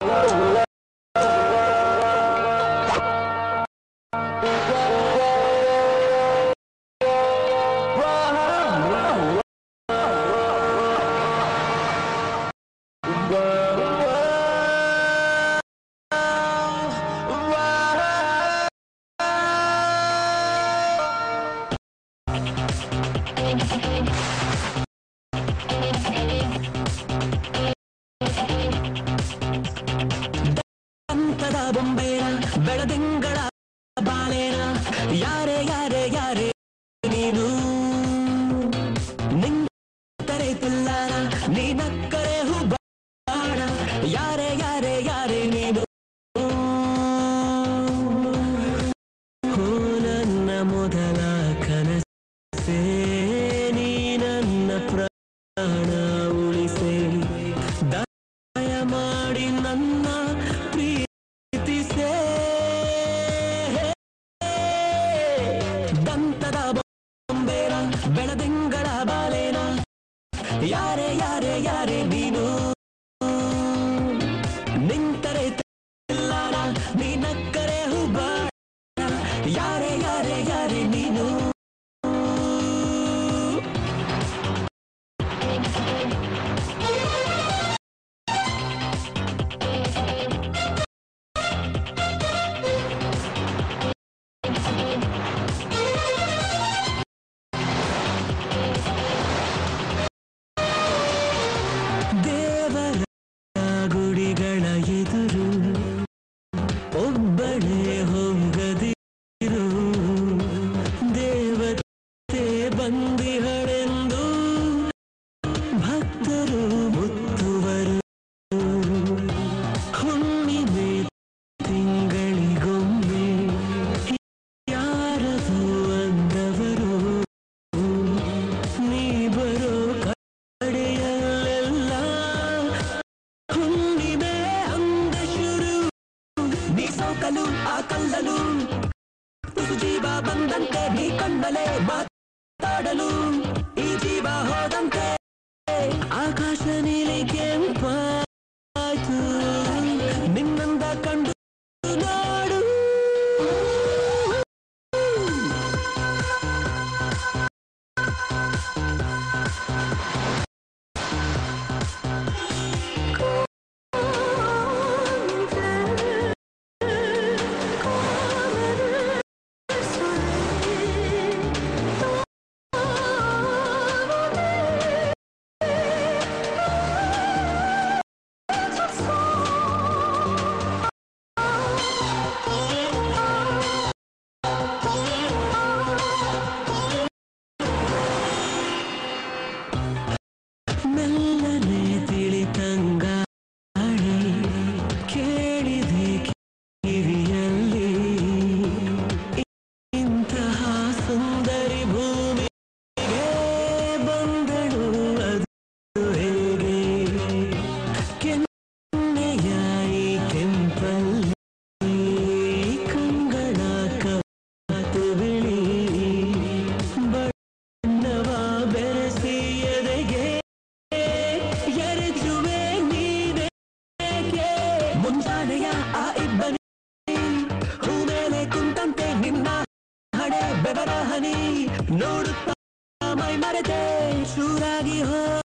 ಬೊಂಬೆಯ ಬೆಳದಿಂಗಳ ಬಾಲೇನ ಯಾರೇ ಯಾರೇ ಯಾರೇ ನೀನು ನಿಂತರೆ ತಿಲ್ಲಾರ ನೀನಕ್ಕರೆ ಹುಬ್ಬಾಡ ಯಾರೇ ಯಾರೇ ಯಾರೇ ನೀನು ನನ್ನ ಮೊದಲ ಕನಸೇ ನೀ ನನ್ನ ಪ್ರಾಣ ಉಳಿಸೇ ದಯ ಮಾಡಿ ನನ್ನ ದಂತದ ಬೊಂಬೆರ ಬೆಳದಿಂಗಳ ಬಾಲೇನ ಯಾರೇ ಯಾರೇ ಯಾರೇ ನೀನು ನಿಂತರೆ ತಿಲ್ಲಾರ ನೀನಕ್ಕರೆ ಹುಬ್ಬಾಡ ಯಾರೇ ಯಾರೇ ಯಾರೇ ನೀನು ಗುಡಿಗಳ ಎದುರು ಒಬ್ಬಳೇ ಹೋಗದಿರು ದೇವತೆ ಬಂದಿಹಳೆಂದು ಭಕ್ತರು ಮುತ್ತುವರು ಹುಣ್ಣಿಮೆ ತಿಂಗಳಿಗೊಮ್ಮೆ ಯಾರದು ಅಂದವರು ನೀ ಬರೋ ಕಡೆಯಲ್ಲೆಲ್ಲ ಹುಣ್ಣಿಮೆ ಅಂದ ಶುರು ನೀ ಸೋಕಲು ಆ ಕಲ್ಲಲು ತುಸು ಜೀವ ಬಂದಂತೆ ನೀ ಕಣ್ಣಲೆ ಮಾತಾಡಲು ಈ ಜೀವ ಹೋದಂತೆ ಆಕಾಶ ನೀಲಿ ಕೆಂಪಾಯ್ತು ನಿನ್ನಂದ ಕಂಡು ನಾಡು ಮೆಲ್ಲನೆ ತಿಳಿತಂಗಾಳಿ ಕೇಳಿದೆ ಕಿವಿಯಲ್ಲಿ ಇಂತಹ ಸುಂದರಿ ಭೂಮಿಗೆ ಬಂದಳು ಅದು ಹೇಗೆ ಕೆನ್ನೆಯಾಯಿ ಕೆಂಪಲ್ಲಿ ಕಂಗಳ ಕತ್ತು ಬಿಳಿ ಬಣ್ಣವ ಬೆರೆಸಿ ಎದೆಗೆ ಎರೆಚುವೆ ನೀನೇಕೆ ಮುಂಜಾನೆಯ ಆ ಇಬ್ಬನಿ ಹೂ ಮೇಲೆ ಕುಂತಂತೆ ನಿನ್ನ ಹಣೆ ಬೆವರ ಹನಿ ನೋಡುತ್ತಾ ಮೈ ಮರೆತೆ ಶೂರಾಗಿ ಹೋ